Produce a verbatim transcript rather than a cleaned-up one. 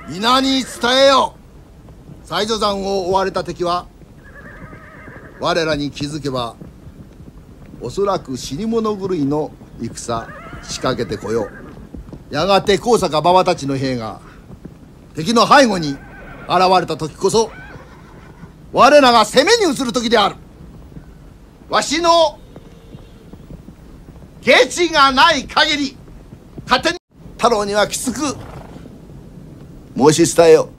皆に伝えよ。西条山を追われた敵は我らに気づけばおそらく死に物狂いの戦仕掛けてこよう。やがて高坂馬場たちの兵が敵の背後に現れた時こそ我らが攻めに移る時である。わしの下知がない限り勝手に太郎にはきつく申し伝えよ。